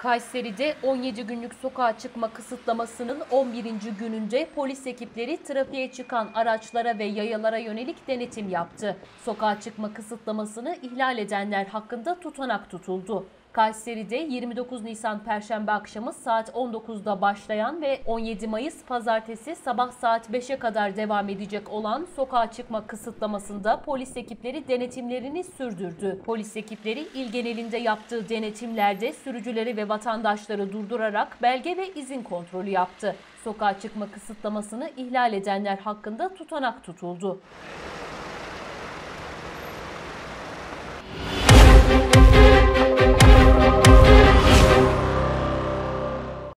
Kayseri'de 17 günlük sokağa çıkma kısıtlamasının 11. gününde polis ekipleri trafiğe çıkan araçlara ve yayalara yönelik denetim yaptı. Sokağa çıkma kısıtlamasını ihlal edenler hakkında tutanak tutuldu. Kayseri'de 29 Nisan Perşembe akşamı saat 19'da başlayan ve 17 Mayıs Pazartesi sabah saat 5'e kadar devam edecek olan sokağa çıkma kısıtlamasında polis ekipleri denetimlerini sürdürdü. Polis ekipleri il genelinde yaptığı denetimlerde sürücüleri ve vatandaşları durdurarak belge ve izin kontrolü yaptı. Sokağa çıkma kısıtlamasını ihlal edenler hakkında tutanak tutuldu.